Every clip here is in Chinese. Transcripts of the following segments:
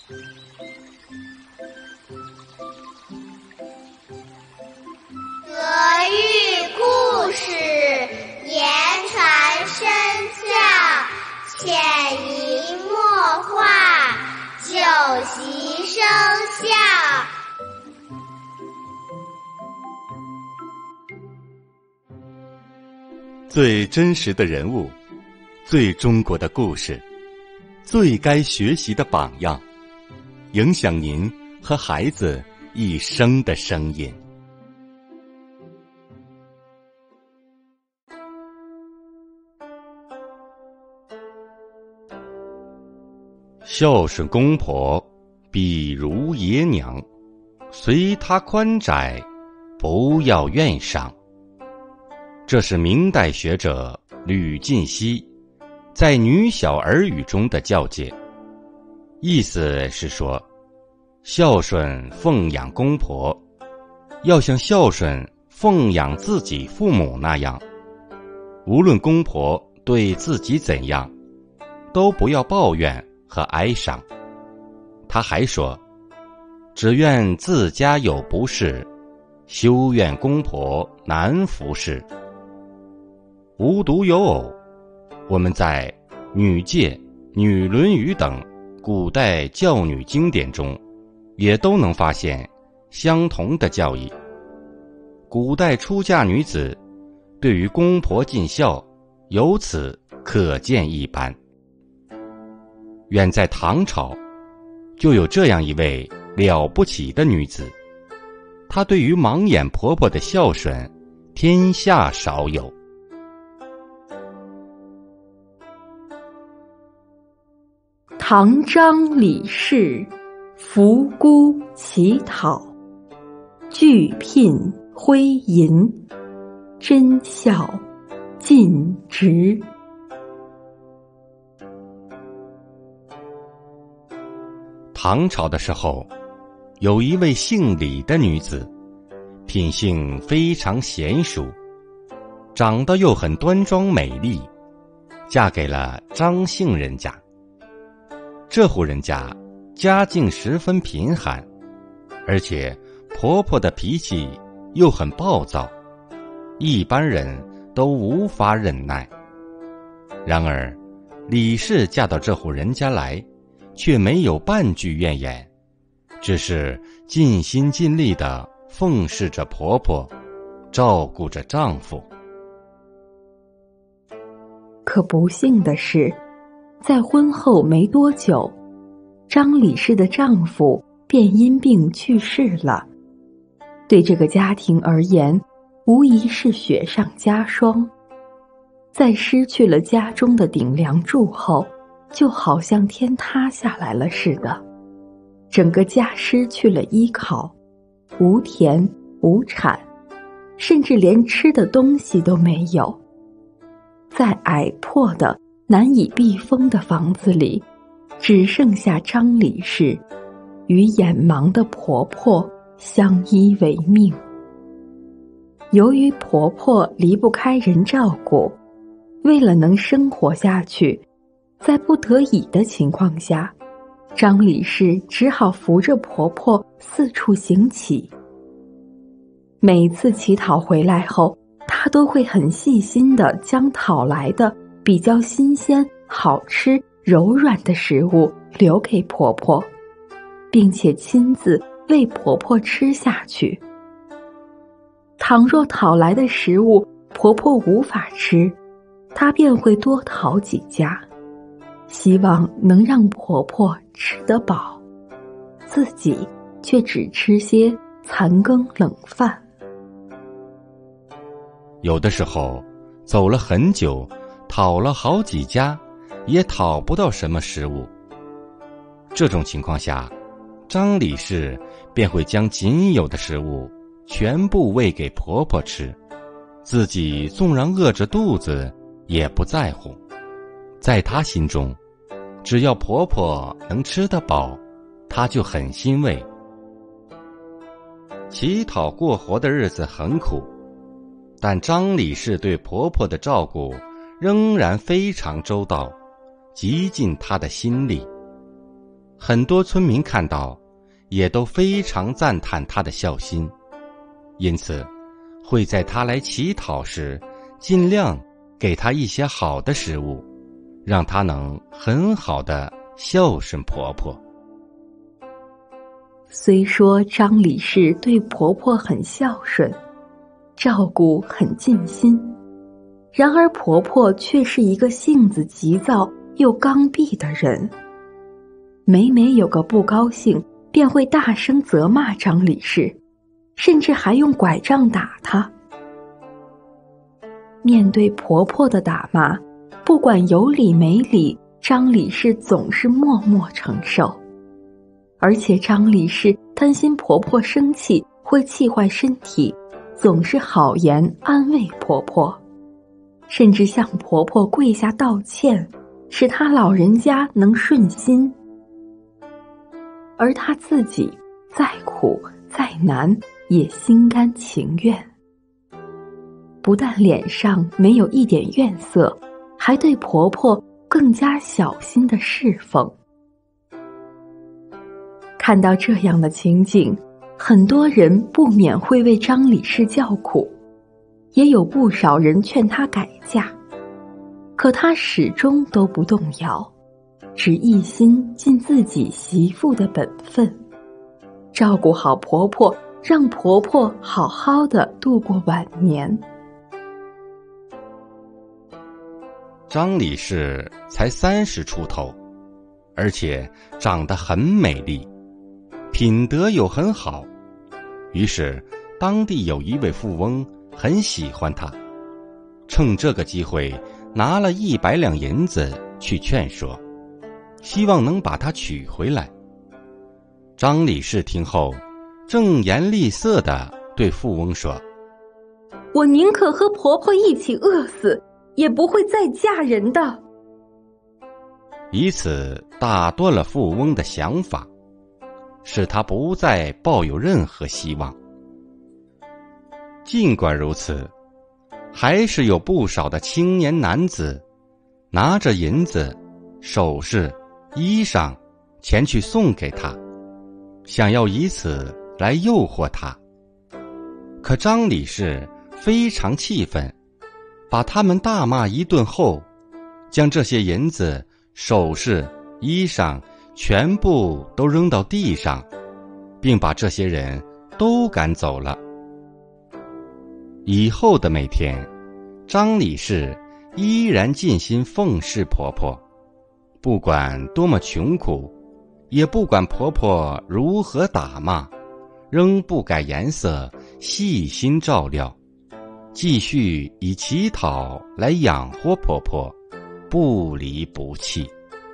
德育故事，言传身教，潜移默化，久习生效。 最真实的人物，最中国的故事，最该学习的榜样，影响您和孩子一生的声音。孝顺公婆，比如爷娘，随她宽窄，不要怨赏。这是明代学者吕晋熙在《女小儿语》中的教诫，意思是说，孝顺奉养公婆，要像孝顺奉养自己父母那样，无论公婆对自己怎样，都不要抱怨和哀伤。他还说，只愿自家有不是，休怨公婆难服侍。无独有偶，我们在《女诫》《女论语》等古代教女经典中，也都能发现相同的教义。古代出嫁女子对于公婆尽孝，由此可见一斑。远在唐朝，就有这样一位了不起的女子，她对于盲眼婆婆的孝顺，天下少有。 唐张李氏，扶孤乞讨，拒聘挥银，真孝尽职。 唐朝的时候，有一位姓李的女子，品性非常娴熟，长得又很端庄美丽，嫁给了张姓人家。这户人家家境十分贫寒，而且婆婆的脾气又很暴躁，一般人都无法忍耐。然而李氏嫁到这户人家来，却没有半句怨言，只是尽心尽力地奉侍着婆婆，照顾着丈夫。 可不幸的是，在婚后没多久，张李氏的丈夫便因病去世了。对这个家庭而言，无疑是雪上加霜。在失去了家中的顶梁柱后，就好像天塌下来了似的，整个家失去了依靠，无田无产，甚至连吃的东西都没有。在矮破的难以避风的房子里，只剩下张李氏与眼盲的婆婆相依为命。由于婆婆离不开人照顾，为了能生活下去，在不得已的情况下，张李氏只好扶着婆婆四处行乞。每次乞讨回来后，她都会很细心地将讨来的比较新鲜、好吃、柔软的食物留给婆婆，并且亲自喂婆婆吃下去。倘若讨来的食物婆婆无法吃，她便会多讨几家，希望能让婆婆吃得饱，自己却只吃些残羹冷饭。 有的时候走了很久，讨了好几家，也讨不到什么食物。这种情况下，张李氏便会将仅有的食物全部喂给婆婆吃，自己纵然饿着肚子也不在乎。在她心中，只要婆婆能吃得饱，她就很欣慰。乞讨过活的日子很苦，但张李氏对婆婆的照顾仍然非常周到，极尽她的心力。 很多村民看到，也都非常赞叹他的孝心，因此会在他来乞讨时，尽量给他一些好的食物，让他能很好的孝顺婆婆。 虽说张理事对婆婆很孝顺，照顾很尽心，然而婆婆却是一个性子急躁又刚愎的人，每每有个不高兴，便会大声责骂张理事，甚至还用拐杖打她。面对婆婆的打骂，不管有理没理，张理事总是默默承受。而且张理事担心婆婆生气会气坏身体，总是好言安慰婆婆，甚至向婆婆跪下道歉，使她老人家能顺心。而她自己再苦再难也心甘情愿，不但脸上没有一点怨色，还对婆婆更加小心地侍奉。看到这样的情景，很多人不免会为张理事叫苦，也有不少人劝她改嫁，可她始终都不动摇，只一心尽自己媳妇的本分，照顾好婆婆，让婆婆好好的度过晚年。 张理事才30出头，而且长得很美丽，品德又很好，于是当地有一位富翁很喜欢她，趁这个机会拿了100两银子去劝说，希望能把她娶回来。张理事听后正颜厉色地对富翁说： 我宁可和婆婆一起饿死，也不会再嫁人的。 以此打断了富翁的想法，使他不再抱有任何希望。尽管如此，还是有不少的青年男子拿着银子、首饰、衣裳前去送给他，想要以此来诱惑他。可张理事非常气愤，把他们大骂一顿后，将这些银子、首饰、衣裳全部都扔到地上，并把这些人都赶走了。以后的每天，张理事依然尽心奉侍婆婆，不管多么穷苦，也不管婆婆如何打骂，仍不改颜色，细心照料，继续以乞讨来养活婆婆，不离不弃。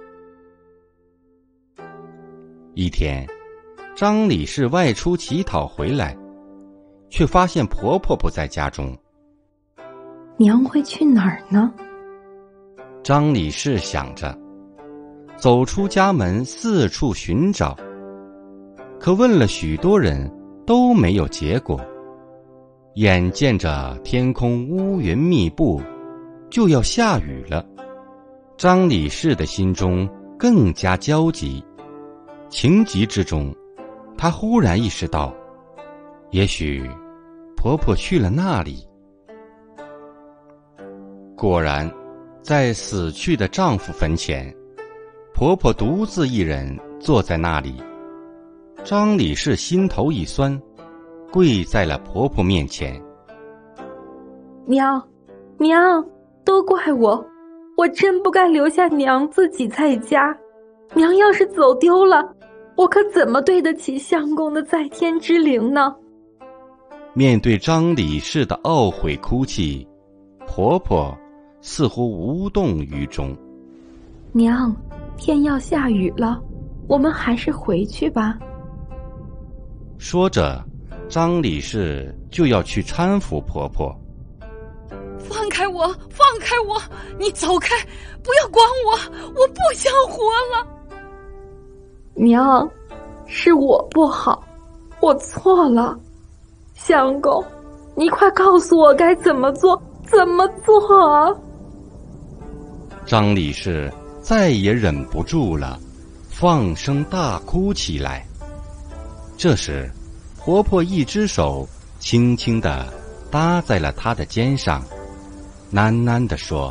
一天，张理事外出乞讨回来，却发现婆婆不在家中。 娘会去哪儿呢？ 张理事想着，走出家门四处寻找，可问了许多人都没有结果。眼见着天空乌云密布，就要下雨了，张理事的心中更加焦急。情急之中，他忽然意识到，也许婆婆去了那里。果然，在死去的丈夫坟前，婆婆独自一人坐在那里。张理事心头一酸，跪在了婆婆面前。 娘，都怪我，我真不该留下娘自己在家。娘要是走丢了，我可怎么对得起相公的在天之灵呢？ 面对张理事的懊悔哭泣，婆婆似乎无动于衷。 娘，天要下雨了，我们还是回去吧。 说着，张理事就要去搀扶婆婆。 放开我，放开我，你走开，不要管我不想活了。 娘，是我不好，我错了。相公，你快告诉我该怎么做啊？ 张理事再也忍不住了， 放声大哭起来。这时，婆婆一只手轻轻地搭在了她的肩上，喃喃地说：“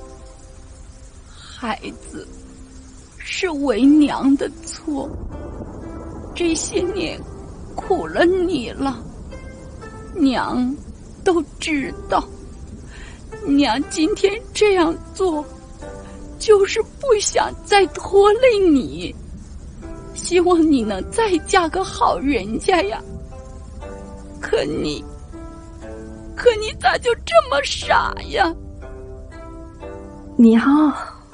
孩子，是为娘的错，这些年苦了你了，娘都知道。娘今天这样做，就是不想再拖累你，希望你能再嫁个好人家呀。可你咋就这么傻呀？” 娘。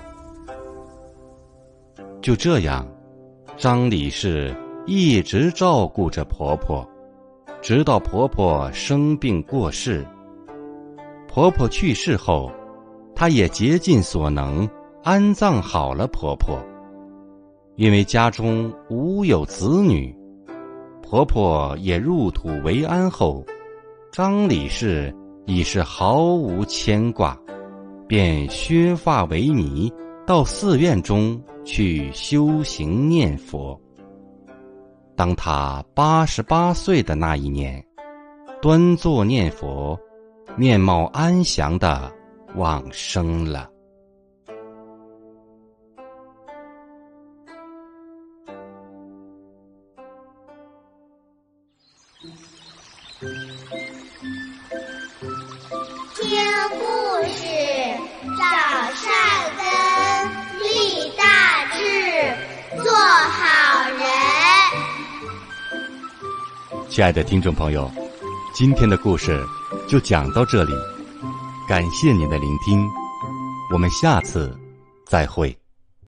就这样，张李氏一直照顾着婆婆，直到婆婆生病过世。婆婆去世后，她也竭尽所能安葬好了婆婆。因为家中无有子女，婆婆也入土为安后，张李氏已是毫无牵挂，便削发为尼，到寺院中去修行念佛。当她88岁的那一年，端坐念佛，面貌安详地往生了。 听故事，长善根，立大志，做好人。 亲爱的听众朋友，今天的故事就讲到这里，感谢您的聆听，我们下次再会。